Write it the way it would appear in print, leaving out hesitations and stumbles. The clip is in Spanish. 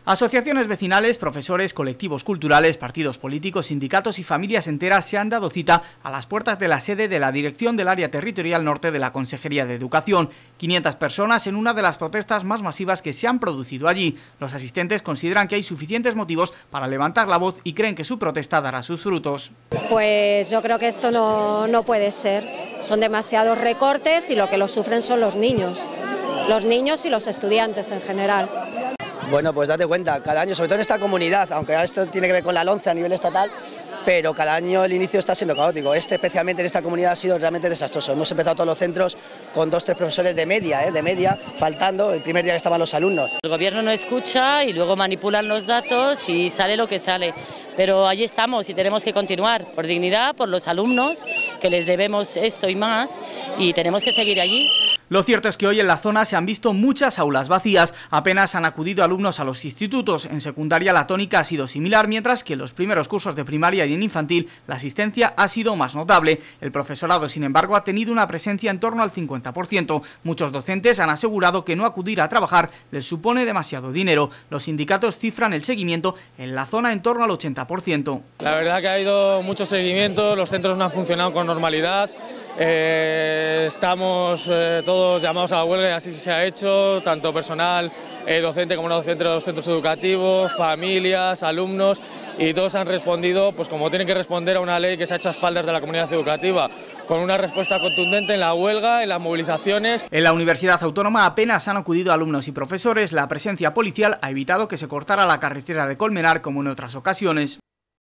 Asociaciones vecinales, profesores, colectivos culturales, partidos políticos, sindicatos y familias enteras se han dado cita a las puertas de la sede de la Dirección del Área Territorial Norte de la Consejería de Educación. 500 personas en una de las protestas más masivas que se han producido allí. Los asistentes consideran que hay suficientes motivos para levantar la voz y creen que su protesta dará sus frutos. Pues yo creo que esto no puede ser. Son demasiados recortes y lo que los sufren son los niños y los estudiantes en general. Bueno, pues date cuenta, cada año, sobre todo en esta comunidad, aunque esto tiene que ver con la LOMCE a nivel estatal, pero cada año el inicio está siendo caótico. Especialmente en esta comunidad ha sido realmente desastroso. Hemos empezado todos los centros con 2 o 3 profesores de media, faltando el primer día que estaban los alumnos. El gobierno no escucha y luego manipulan los datos y sale lo que sale. Pero allí estamos y tenemos que continuar por dignidad, por los alumnos, que les debemos esto y más, y tenemos que seguir allí. Lo cierto es que hoy en la zona se han visto muchas aulas vacías, apenas han acudido alumnos a los institutos. En secundaria la tónica ha sido similar, mientras que en los primeros cursos de primaria y en infantil la asistencia ha sido más notable. El profesorado, sin embargo, ha tenido una presencia en torno al 50%. Muchos docentes han asegurado que no acudir a trabajar les supone demasiado dinero. Los sindicatos cifran el seguimiento en la zona en torno al 80%. La verdad que ha habido mucho seguimiento, los centros no han funcionado con normalidad. Estamos todos llamados a la huelga y así se ha hecho, tanto personal, docente como no docente de los centros educativos, familias, alumnos, y todos han respondido pues como tienen que responder a una ley que se ha hecho a espaldas de la comunidad educativa, con una respuesta contundente en la huelga, en las movilizaciones. En la Universidad Autónoma apenas han acudido alumnos y profesores. La presencia policial ha evitado que se cortara la carretera de Colmenar como en otras ocasiones.